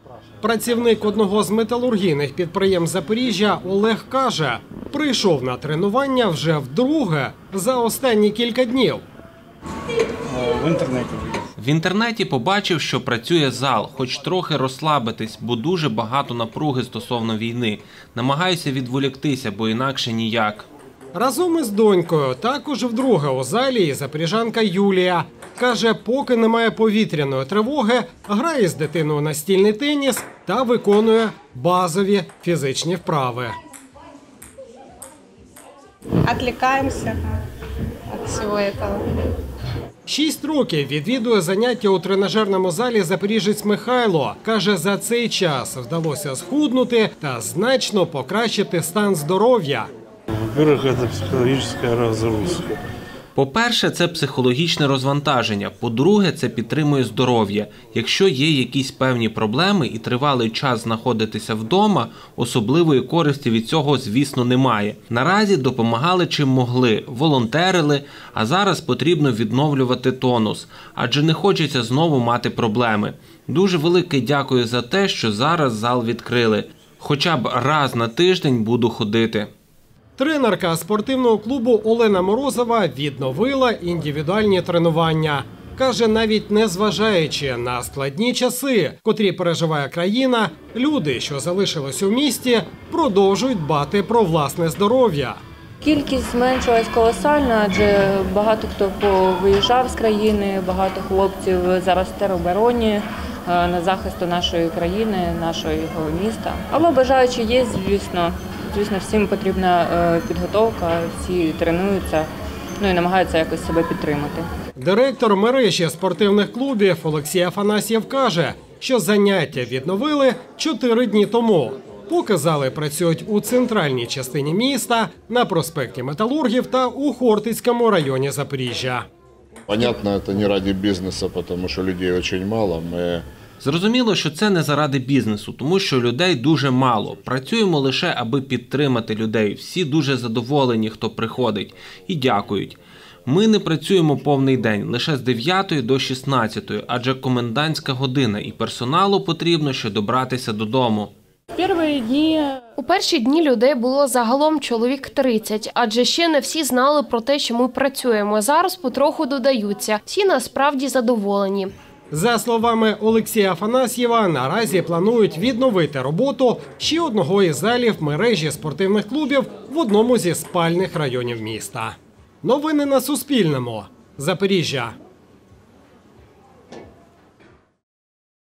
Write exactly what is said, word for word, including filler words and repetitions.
Працівник одного з металургійних підприємств Запоріжжя Олег каже, прийшов на тренування вже вдруге за останні кілька днів. В інтернеті. В інтернеті побачив, що працює зал, хоч трохи розслабитись, бо дуже багато напруги стосовно війни. Намагаюся відволіктися, бо інакше ніяк. Разом із донькою також вдруге у залі і запоріжанка Юлія. Каже, поки немає повітряної тривоги, грає з дитиною настільний теніс та виконує базові фізичні вправи. Відволікаємося від всього цього. Шість років відвідує заняття у тренажерному залі запоріжець Михайло. Каже, за цей час вдалося схуднути та значно покращити стан здоров'я. Во-первых, це психологічна розгрузка. По-перше, це психологічне розвантаження. По-друге, це підтримує здоров'я. Якщо є якісь певні проблеми і тривалий час знаходитися вдома, особливої користі від цього, звісно, немає. Наразі допомагали чим могли, волонтерили, а зараз потрібно відновлювати тонус, адже не хочеться знову мати проблеми. Дуже велике дякую за те, що зараз зал відкрили. Хоча б раз на тиждень буду ходити. Тренерка спортивного клубу Олена Морозова відновила індивідуальні тренування. Каже, навіть незважаючи на складні часи, котрі переживає країна, люди, що залишились у місті, продовжують дбати про власне здоров'я. Кількість зменшилась колосально, адже багато хто виїжджав з країни, багато хлопців зараз в теробороні на захисту нашої країни, нашого міста. Але бажаючі є, звісно. Звісно, всім потрібна підготовка, всі тренуються, ну і намагаються якось себе підтримати. Директор мережі спортивних клубів Олексій Афанасьєв каже, що заняття відновили чотири дні тому. Поки зали працюють у центральній частині міста, на проспекті Металургів та у Хортицькому районі Запоріжжя. Понятно, це не ради бізнесу, тому що людей дуже мало. Ми... Зрозуміло, що це не заради бізнесу, тому що людей дуже мало. Працюємо лише, аби підтримати людей. Всі дуже задоволені, хто приходить. І дякують. Ми не працюємо повний день, лише з дев'ятої до шістнадцятої, адже комендантська година і персоналу потрібно ще добратися додому. У перші дні людей було загалом чоловік тридцять, адже ще не всі знали про те, що ми працюємо. Зараз потроху додаються. Всі насправді задоволені. За словами Олексія Афанасьєва, наразі планують відновити роботу ще одного із залів мережі спортивних клубів в одному зі спальних районів міста. Новини на Суспільному. Запоріжжя.